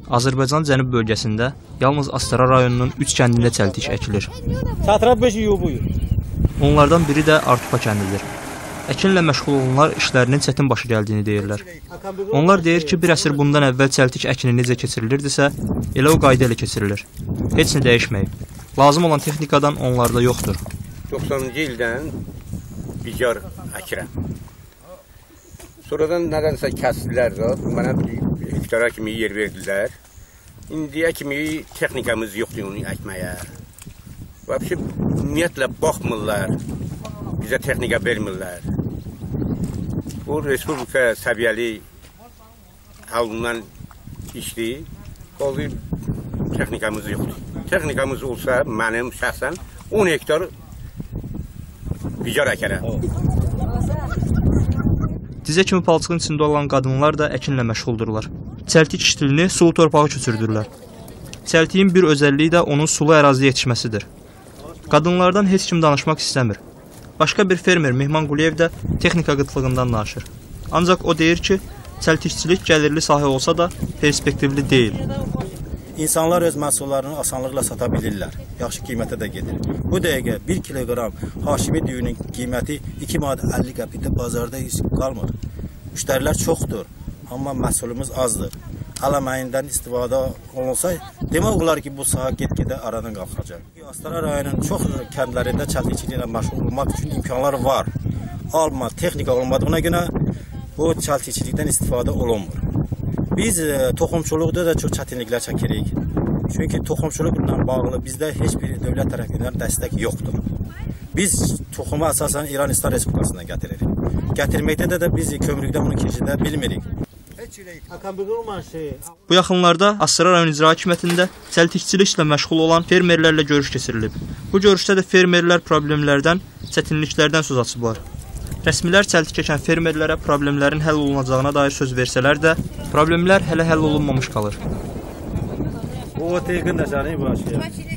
Azərbaycan cənub bölgəsində yalnız Astara rayonunun 3 kəndində çəltik əkilir. Onlardan biri də Artupa kəndidir. Əkinlə məşğul olanlar işlərinin çətin başı gəldiyini deyirlər. Onlar deyir ki, bir əsr bundan əvvəl çəltik əkini necə keçirilirdisə, elə o qayda ilə keçirilir. Heç nə dəyişməyib. Lazım olan texnikadan onlarda yoxdur. 90-cı ildən bicar əkirəm. Sonradan nədənsə kəsdilər, mənə bir hektara kimi yer verdilər. İndiyə kimi texnikamız yoxdur onu əkməyə. Və ümumiyyətlə baxmırlar, bizə texnika vermirlər. Bu, Respublika səviyyəli halından işdir, qaldı texnikamız yoxdur. Texnikamız olsa, mənim şəxsən 10 hektar bicar əkərəm. Dizə kimi palçığın içində olan qadınlar da əkinlə məşğuldurlar. Çəltik iştilini sulu torpağa köçürdürlər. Çəltiyin bir özəlliyi də onun sulu əraziyə yetişməsidir. Qadınlardan heç kim danışmaq istəmir. Başqa bir fermer Mehman Quliyev də texnika qıtlığından danışır. Ancaq o deyir ki, çəltikçilik gəlirli sahə olsa da perspektivli deyil. İnsanlar öz məhsullarını asanlıqla sata bilirlər. Yaxşı qiymətə də gedir. Bu dəqiqə 1 kiloqram haşimi düyünün qiyməti 2 manat 50 qəpikdə bazarda heç qalmır. Müştərilər çoxdur, amma məhsulumuz azdır. Əl əməyindən istifadə olunsa, demək olar ki, bu sahə get-gedə aradan qalxacaq. Astara rayonunun çox kəndlərində çəltikçiliklə məşğul olmaq üçün imkanlar var. Amma texnika olmadığına görə bu çəltikçilikdən istifadə olunmur. Biz toxumçuluqda da çox çətinliklər çəkirik. Çünki toxumçuluqla bağlı bizdə heç bir dövlət tərəfindən dəstək yoxdur. Biz toxumu əsasən İran-İstan Respublikasından gətiririk. Gətirməkdə də biz kömrükdə bunu keçidə bilmirik. Bu yaxınlarda Astara rayon icra hakimiyyətində çəltikçiliklə məşğul olan fermerlərlə görüş keçirilib. Bu görüşdə də fermerlər problemlərdən, çətinliklərdən söz açıblar. Rəsmilər çəltik əkən fermerlərə problemlərin həll olunacağına dair söz versələr də, problemlər hələ həll olunmamış qalır. O təqin nəzəri başlayır.